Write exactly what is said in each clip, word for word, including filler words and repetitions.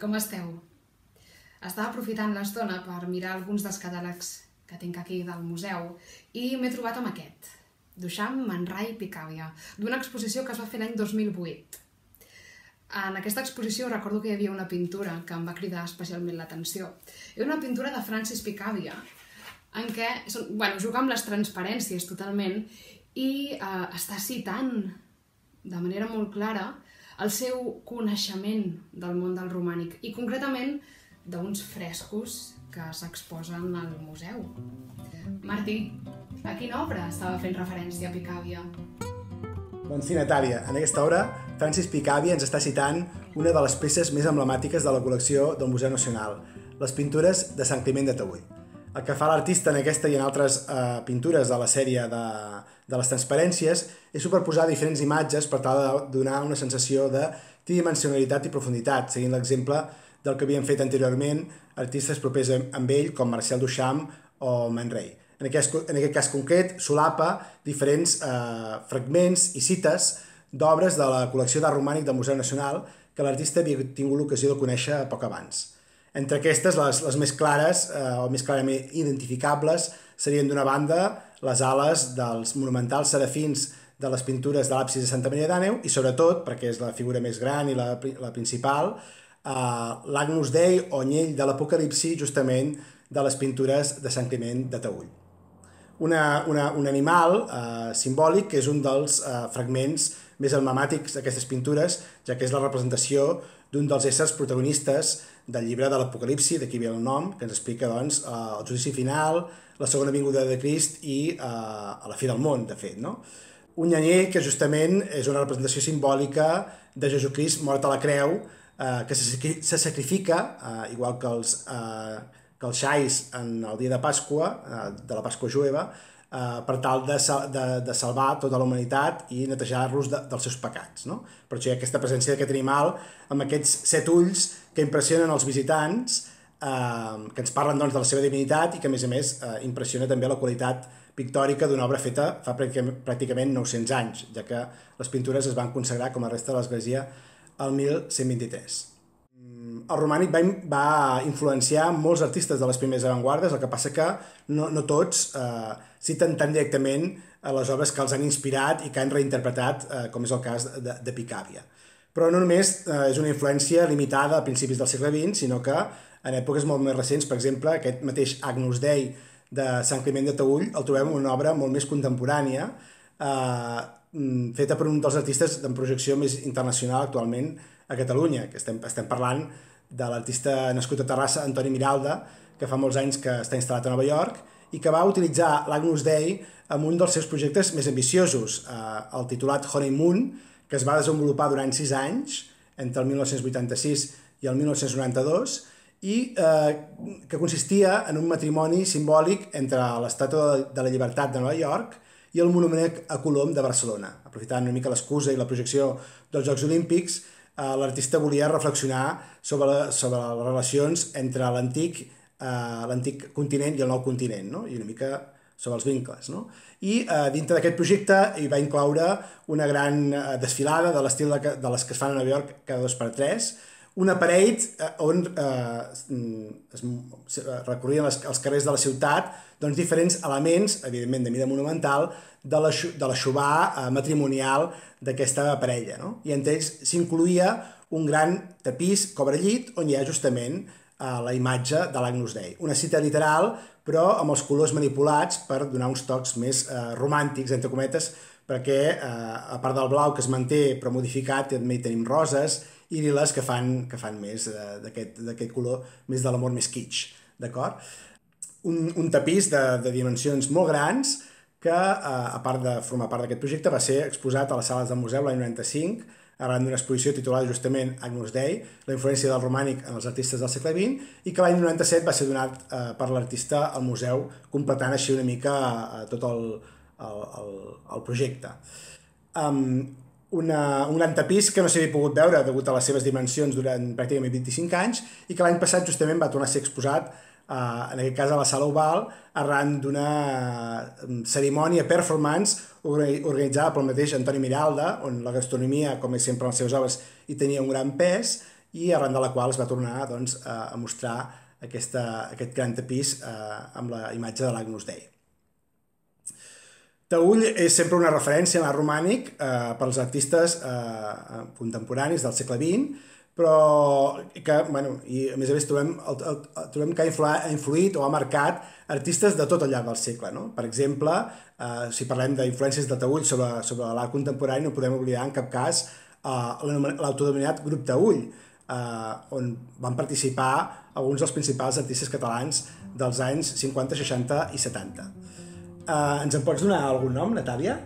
com esteu? Estava aprofitant l'estona per mirar alguns dels catàlegs que tinc aquí del museu i m'he trobat amb aquest, Duchamp, Man Ray i Picabia, d'una exposició que es va fer l'any dos mil vuit. En aquesta exposició recordo que hi havia una pintura que em va cridar especialment l'atenció. Era una pintura de Francis Picabia, en què bueno, juga amb les transparències totalment i eh, està citant de manera molt clara el seu coneixement del món del romànic i concretament d'uns frescos que s'exposen al museu. Martí, a quina obra estava fent referència a Picabia? Doncs sí, Natàlia, en aquesta hora Francis Picabia ens està citant una de les peces més emblemàtiques de la col·lecció del Museu Nacional, les pintures de Sant Climent de Taüll. El que fa l'artista en aquesta i en altres eh, pintures de la sèrie de, de les transparències és superposar diferents imatges per tal de donar una sensació de tridimensionalitat i profunditat, seguint l'exemple del que havien fet anteriorment artistes propers amb ell, com Marcel Duchamp o Man Ray. En aquest, en aquest cas concret, solapa diferents eh, fragments i cites d'obres de la col·lecció d'art romànic del Museu Nacional que l'artista havia tingut l'ocasió de conèixer poc abans. Entre aquestes, les, les més clares eh, o més clarament identificables serien d'una banda les ales dels monumentals serafins de les pintures de l'absis de Santa Maria d'Àneu i sobretot, perquè és la figura més gran i la, la principal, Uh, l'Agnus Dei o anyell de l'Apocalipsi justament de les pintures de Sant Climent de Taüll. Una, una, un animal uh, simbòlic que és un dels uh, fragments més emblemàtics d'aquestes pintures, ja que és la representació d'un dels éssers protagonistes del llibre de l'Apocalipsi, d'aquí ve el nom, que ens explica doncs, uh, el judici final, la segona vinguda de Crist i uh, a la fi del món, de fet, no? Un anyell que justament és una representació simbòlica de Jesucrist mort a la creu, Uh, que se sacrifica, uh, igual que els, uh, que els xais en el dia de Pasqua, uh, de la Pasqua jueva, uh, per tal de, de, de salvar tota la humanitat i netejar-los de, dels seus pecats. No? Per això hi ha aquesta presència d'aquest animal amb aquests set ulls que impressionen els visitants, uh, que ens parlen doncs, de la seva divinitat i que a més a més uh, impressiona també la qualitat pictòrica d'una obra feta fa pràcticament nou-cents anys, ja que les pintures es van consagrar com a resta de l'Església el mil cent vint-i-tres. El romànic va, va influenciar molts artistes de les primeres avantguardes, el que passa que no, no tots eh, citen tan directament les obres que els han inspirat i que han reinterpretat, eh, com és el cas de, de Picabia. Però no només eh, és una influència limitada a principis del segle vint, sinó que en èpoques molt més recents, per exemple, aquest mateix Agnus Dei de Sant Climent de Taüll el trobem en una obra molt més contemporània, eh, feta per un dels artistes en projecció més internacional actualment a Catalunya, que estem, estem parlant de l'artista nascut a Terrassa, Antoni Miralda, que fa molts anys que està instal·lat a Nova York i que va utilitzar l'Agnus Dei en un dels seus projectes més ambiciosos, eh, el titulat Honeymoon, que es va desenvolupar durant sis anys, entre el mil nou-cents vuitanta-sis i el mil nou-cents noranta-dos, i eh, que consistia en un matrimoni simbòlic entre l'Estàtua de la Llibertat de Nova York i el Monument a Colom de Barcelona. Aprofitant una mica l'excusa i la projecció dels Jocs Olímpics, eh, l'artista volia reflexionar sobre, la, sobre les relacions entre l'antic eh, l'antic continent i el nou continent, no? I una mica sobre els vincles. No? I eh, dintre d'aquest projecte hi va incloure una gran eh, desfilada de l'estil de, de les que es fan a Nova York cada dos per tres, una parade eh, on eh, es, es recorrien els, els carrers de la ciutat doncs, diferents elements, evidentment de mida monumental, de la, de la xubà eh, matrimonial d'aquesta parella. No? I entre ells s'incluïa un gran tapís cobrellit on hi ha justament eh, la imatge de l'Agnus Dei. Una cita literal, però amb els colors manipulats per donar uns tocs més eh, romàntics, entre cometes, perquè eh, a part del blau que es manté però modificat també tenim roses i liles que fan, que fan més eh, d'aquest color, més de l'amor més kitsch, d'acord? Un, un tapís de, de dimensions molt grans que, eh, a part de formar part d'aquest projecte, va ser exposat a les sales del museu l'any noranta-cinc, arran d'una exposició titulada justament Agnus Dei, la influència del romànic en els artistes del segle vint, i que l'any noranta-set va ser donat eh, per l'artista al museu, completant així una mica eh, tot el, el, el, el projecte. Um, Una, un gran tapís que no s'havia pogut veure degut a les seves dimensions durant pràcticament vint-i-cinc anys i que l'any passat justament va tornar a ser exposat, eh, en aquest cas a la Sala Oval, arran d'una cerimònia performance organitzada pel mateix Antoni Miralda, on la gastronomia, com és sempre en les seves obres, hi tenia un gran pes i arran de la qual es va tornar doncs, a mostrar aquesta, aquest gran tapís eh, amb la imatge de l'Agnus Dei. Taüll és sempre una referència en art romànic eh, pels artistes eh, contemporanis del segle vint, però que, bueno, i a més a més trobem, el, el, trobem que ha influït o ha marcat artistes de tot al llarg del segle, no? Per exemple, eh, si parlem d'influències de Taüll sobre, sobre l'art contemporani, no podem oblidar en cap cas eh, l'autodenominat Grup Taüll, eh, on van participar alguns dels principals artistes catalans dels anys cinquanta, seixanta i setanta. Eh, ens en pots donar algun nom, Natàlia?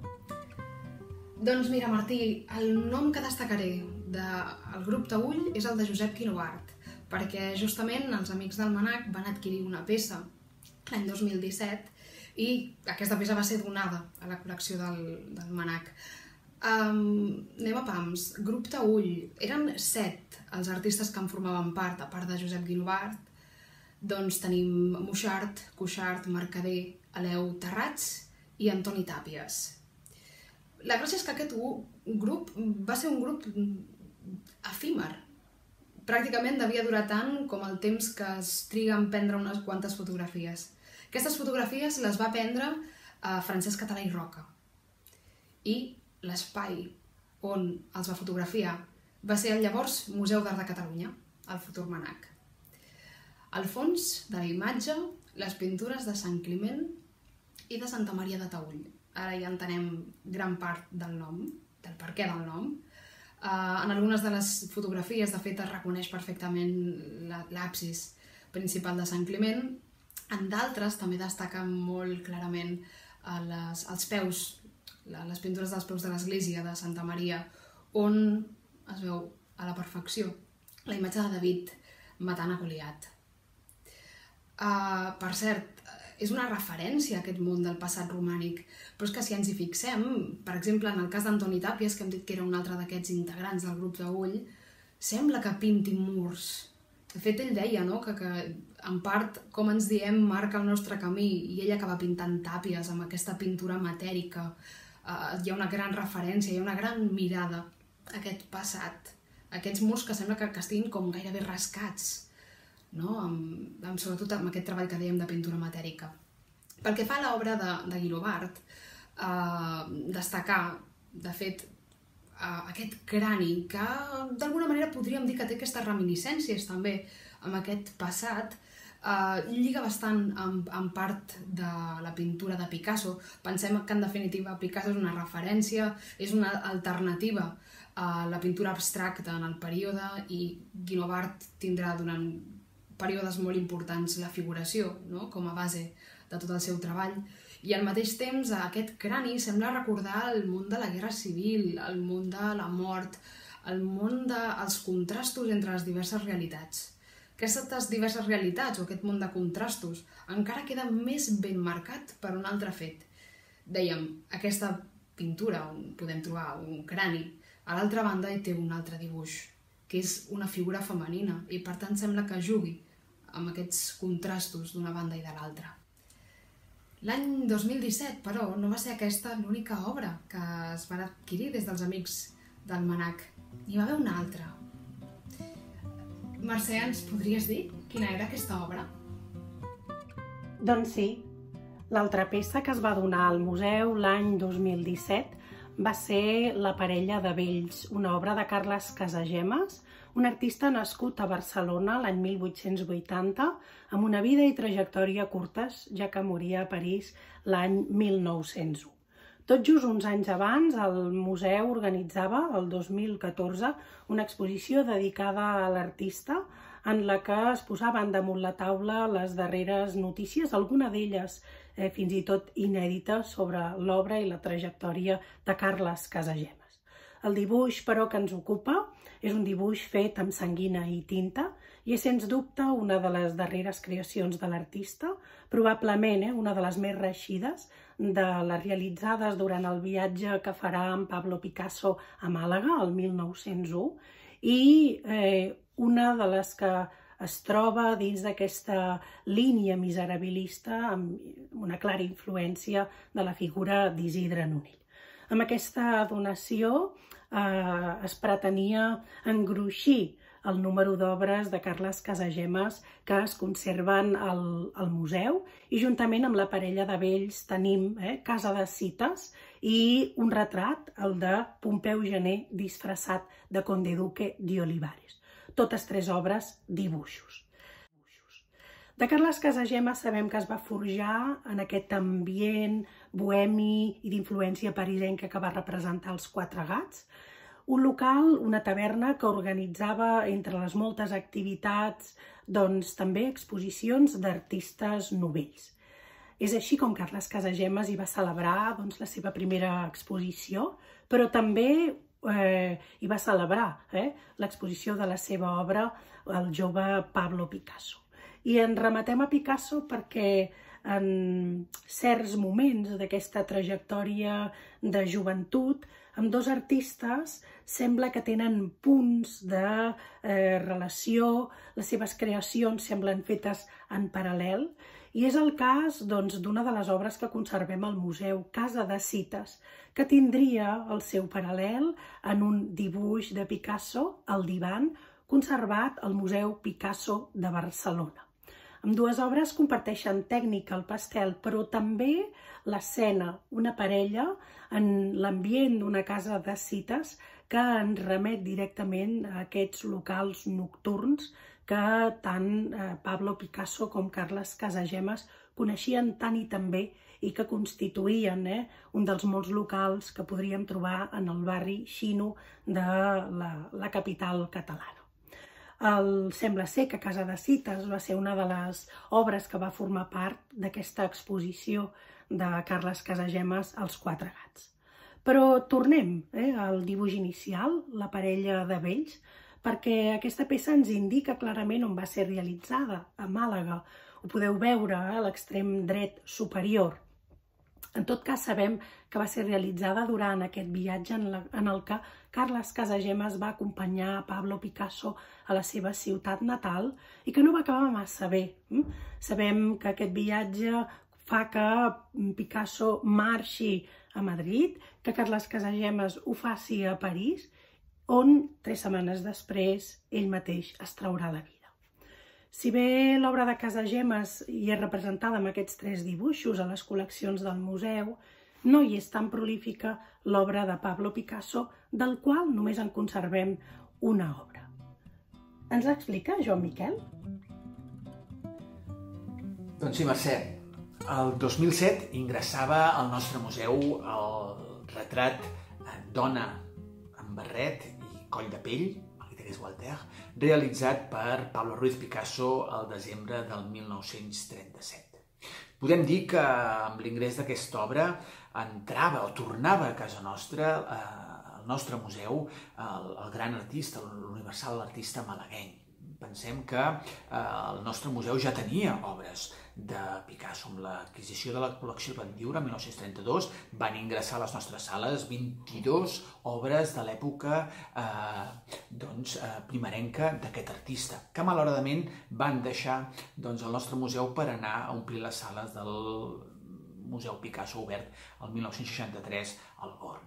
Doncs mira, Martí, el nom que destacaré del grup Taüll és el de Josep Guinovart, perquè justament els amics del MNAC van adquirir una peça l'any dos mil disset i aquesta peça va ser donada a la col·lecció del, del MNAC. Um, anem a pams. Grup Taüll. Eren set els artistes que en formaven part, a part de Josep Guinovart. Doncs tenim Moixart, Cuixart, Mercader, Aleu Terrats i Antoni Tàpies. La gràcia és que aquest grup va ser un grup efímer. Pràcticament devia durar tant com el temps que es triga en prendre unes quantes fotografies. Aquestes fotografies les va prendre a Francesc Català i Roca. I l'espai on els va fotografiar va ser el llavors Museu d'Art de Catalunya, el futur MNAC. Al fons de la imatge, les pintures de Sant Climent i de Santa Maria de Taüll. Ara ja entenem gran part del nom, del perquè del nom. Uh, en algunes de les fotografies, de fet, es reconeix perfectament l'absis principal de Sant Climent. En d'altres també destaquen molt clarament uh, les, els peus, la, les pintures dels peus de l'església de Santa Maria, on es veu a la perfecció la imatge de David matant a Goliat. Uh, per cert, és una referència a aquest món del passat romànic, però és que si ens hi fixem, per exemple, en el cas d'Antoni Tàpies, que hem dit que era un altre d'aquests integrants del grup Taüll, sembla que pinti murs. De fet, ell deia, no?, que, que en part, com ens diem, marca el nostre camí, i ell acaba pintant tàpies amb aquesta pintura matèrica. Uh, hi ha una gran referència, hi ha una gran mirada a aquest passat, aquests murs que sembla que, que estiguin com gairebé rascats, no? Amb, amb, sobretot amb aquest treball que dèiem de pintura matèrica. Pel que fa a l'obra de, de Guinovart, eh, destacar, de fet, eh, aquest crani, que d'alguna manera podríem dir que té aquestes reminiscències també amb aquest passat, eh, lliga bastant amb, amb part de la pintura de Picasso. Pensem que, en definitiva, Picasso és una referència, és una alternativa a la pintura abstracta en el període, i Guinovart tindrà durant períodes molt importants la figuració, no?, com a base de tot el seu treball. I al mateix temps aquest crani sembla recordar el món de la guerra civil, el món de la mort, el món dels contrastos entre les diverses realitats. Aquestes diverses realitats, o aquest món de contrastos, encara queda més ben marcat per un altre fet. Dèiem, aquesta pintura on podem trobar un crani, a l'altra banda hi té un altre dibuix, que és una figura femenina, i per tant sembla que jugui amb aquests contrastos d'una banda i de l'altra. L'any dos mil disset, però, no va ser aquesta l'única obra que es va adquirir des dels amics del MNAC. N'hi va haver una altra. Mercè, ens podries dir quina era aquesta obra? Doncs sí. L'altra peça que es va donar al museu l'any dos mil disset va ser La parella de vells, una obra de Carles Casagemas, un artista nascut a Barcelona l'any mil vuit-cents vuitanta, amb una vida i trajectòria curtes, ja que moria a París l'any mil nou-cents u. Tot just uns anys abans, el museu organitzava, el dos mil catorze, una exposició dedicada a l'artista, en la que es posaven damunt la taula les darreres notícies, alguna d'elles eh, fins i tot inèdites, sobre l'obra i la trajectòria de Carles Casagemas. El dibuix, però, que ens ocupa és un dibuix fet amb sanguina i tinta i és, sens dubte, una de les darreres creacions de l'artista, probablement eh, una de les més reeixides de les realitzades durant el viatge que farà en Pablo Picasso a Màlaga, el mil nou-cents u, i eh, una de les que es troba dins d'aquesta línia miserabilista amb una clara influència de la figura d'Isidre Nonell. Amb aquesta donació eh, es pretenia engruixir el número d'obres de Carles Casagemas que es conserven al, al museu, i juntament amb la parella de vells tenim eh, Casa de Cites i un retrat, el de Pompeu Gener disfressat de Conde Duque de Olivares. Totes tres obres dibuixos. De Carles Casagemas sabem que es va forjar en aquest ambient bohemi i d'influència parisenca que va representar els Quatre Gats, un local, una taverna que organitzava entre les moltes activitats doncs, també exposicions d'artistes novells. És així com Carles Casagemas hi va celebrar doncs, la seva primera exposició, però també eh, hi va celebrar eh, l'exposició de la seva obra, el jove Pablo Picasso. I ens remetem a Picasso perquè en certs moments d'aquesta trajectòria de joventut, amb dos artistes sembla que tenen punts de eh, relació, les seves creacions semblen fetes en paral·lel, i és el cas doncs, d'una de les obres que conservem al museu, Casa de Cites, que tindria el seu paral·lel en un dibuix de Picasso, el divan, conservat al Museu Picasso de Barcelona. Ambdues obres comparteixen tècnica al pastel, però també l'escena, una parella en l'ambient d'una casa de cites que ens remet directament a aquests locals nocturns que tant Pablo Picasso com Carles Casagemas coneixien tant i tan bé i que constituïen eh, un dels molts locals que podríem trobar en el barri xino de la, la capital catalana. El, sembla ser que Casa de Cites va ser una de les obres que va formar part d'aquesta exposició de Carles Casagemas, Els Quatre Gats. Però tornem eh, al dibuix inicial, la parella de vells, perquè aquesta peça ens indica clarament on va ser realitzada, a Màlaga. Ho podeu veure a l'extrem dret superior. En tot cas, sabem que va ser realitzada durant aquest viatge en, la, en el que Carles Casagemas va acompanyar a Pablo Picasso a la seva ciutat natal i que no va acabar massa bé. Sabem que aquest viatge fa que Picasso marxi a Madrid, que Carles Casagemas ho faci a París, on tres setmanes després ell mateix es traurà la vida. Si bé l'obra de Casagemas hi és representada amb aquests tres dibuixos a les col·leccions del museu, no hi és tan prolífica l'obra de Pablo Picasso, del qual només en conservem una obra. Ens l'explica, Joan Miquel? Doncs sí, Mercè. El dos mil set ingressava al nostre museu el retrat Dona amb barret i coll de pell, Walter, realitzat per Pablo Ruiz Picasso al desembre del mil nou-cents trenta-set. Podem dir que amb l'ingrés d'aquesta obra entrava o tornava a casa nostra, eh, al nostre museu, el, el gran artista, l'universal artista malagueny. Pensem que eh, el nostre museu ja tenia obres de Picasso. Amb l'adquisició de la col·lecció Bandiura, mil nou-cents trenta-dos, van ingressar a les nostres sales vint-i-dues obres de l'època eh, doncs, eh, primerenca d'aquest artista, que malauradament van deixar doncs, el nostre museu per anar a omplir les sales del Museu Picasso obert el mil nou-cents seixanta-tres al Born.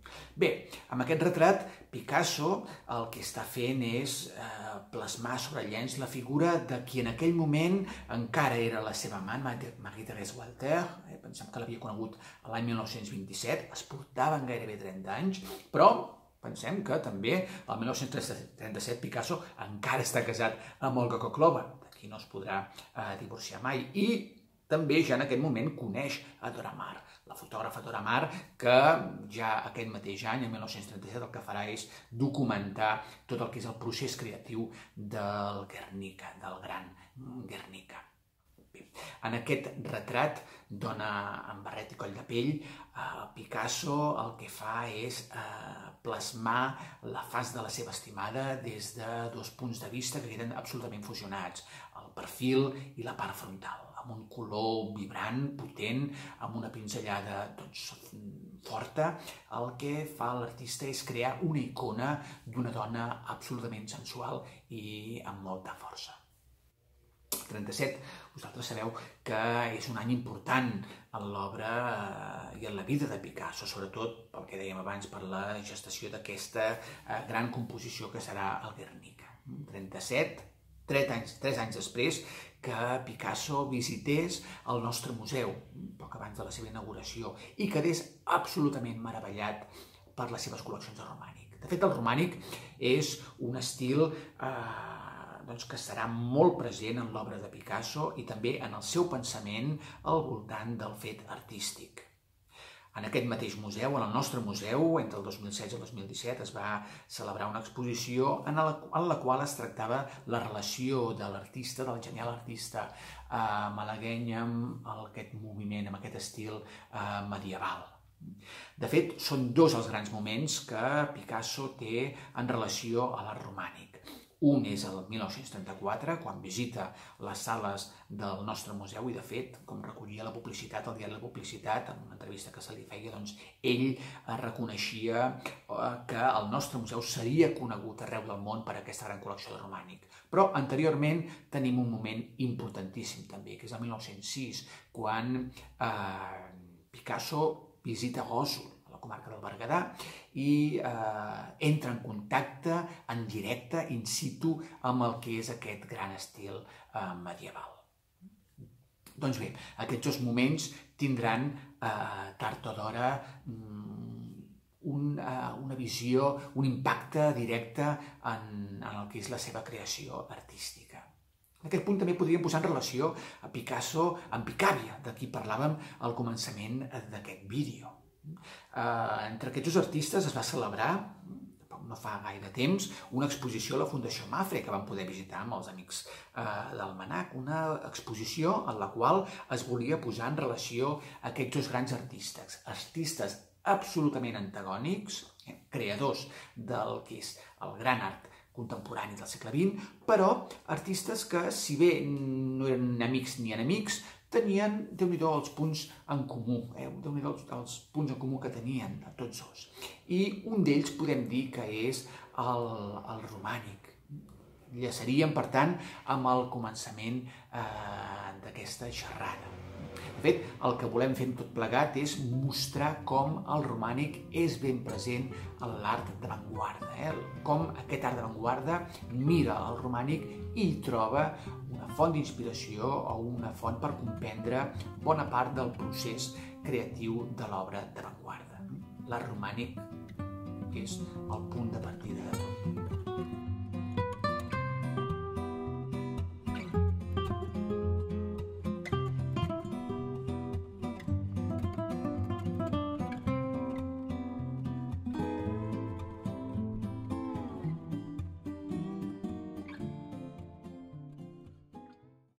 Bé, amb aquest retrat, Picasso el que està fent és eh, plasmar sobre el llenç la figura de qui en aquell moment encara era la seva amant, Marie-Thérèse Walter. Eh, pensem que l'havia conegut l'any mil nou-cents vint-i-set, es portaven gairebé trenta anys, però pensem que també el mil nou-cents trenta-set Picasso encara està casat amb Olga Koklova, de qui no es podrà eh, divorciar mai, i també ja en aquest moment coneix a Dora Maar, la fotògrafa Dora Maar, que ja aquest mateix any, en mil nou-cents trenta-set, el que farà és documentar tot el que és el procés creatiu del Guernica, del gran Guernica. Bé, en aquest retrat, Dona amb barret i coll de pell, eh, Picasso el que fa és eh, plasmar la faç de la seva estimada des de dos punts de vista que queden absolutament fusionats, el perfil i la part frontal, amb un color vibrant, potent, amb una pinzellada doncs, forta. El que fa l'artista és crear una icona d'una dona absolutament sensual i amb molta força. trenta-set, vosaltres sabeu que és un any important en l'obra i en la vida de Picasso, sobretot pel que dèiem abans, per la gestació d'aquesta gran composició que serà el Guernica. trenta-set, tres anys, tres anys després que Picasso visités el nostre museu, poc abans de la seva inauguració, i quedés absolutament meravellat per les seves col·leccions de romànic. De fet, el romànic és un estil eh, doncs, que serà molt present en l'obra de Picasso i també en el seu pensament al voltant del fet artístic. En aquest mateix museu, en el nostre museu, entre el dos mil setze i el dos mil disset, es va celebrar una exposició en la, en la qual es tractava la relació de l'artista, del genial artista eh, malagueny amb aquest moviment, amb aquest estil eh, medieval. De fet, són dos els grans moments que Picasso té en relació a l'art romànic. Un és el mil nou-cents trenta-quatre, quan visita les sales del nostre museu i, de fet, com recollia la publicitat, el diari de la publicitat, en una entrevista que se li feia, doncs, ell reconeixia que el nostre museu seria conegut arreu del món per aquesta gran col·lecció de romànic. Però, anteriorment, tenim un moment importantíssim, també, que és el mil nou-cents sis, quan eh, Picasso visita Gósol, a la comarca del Berguedà, i eh, entra en contacte en directe, in situ, amb el que és aquest gran estil eh, medieval. Doncs bé, aquests dos moments tindran eh, tard o d'hora un, eh, una visió, un impacte directe en, en el que és la seva creació artística. En aquest punt també podríem posar en relació a Picasso amb Picabia, de qui parlàvem al començament d'aquest vídeo. Uh, entre aquests dos artistes es va celebrar, no fa gaire temps, una exposició a la Fundació Mafre que vam poder visitar amb els amics uh, del Manac, una exposició en la qual es volia posar en relació aquests dos grans artistes, artistes absolutament antagònics, eh, creadors del que és el gran art contemporani del segle vint, però artistes que, si bé no eren amics ni enemics, tenien, Déu-n'hi-do, els punts en comú, eh? Déu-n'hi-do els, els punts en comú que tenien tots dos. I un d'ells podem dir que és el, el romànic. Llaçaríem, per tant, amb el començament eh, d'aquesta xerrada. De fet, el que volem fer tot plegat és mostrar com el romànic és ben present en l'art d'avantguarda, eh? Com aquest art d'avantguarda mira el romànic i hi troba una font d'inspiració o una font per comprendre bona part del procés creatiu de l'obra d'avantguarda. L'art romànic és el punt de partida de tot.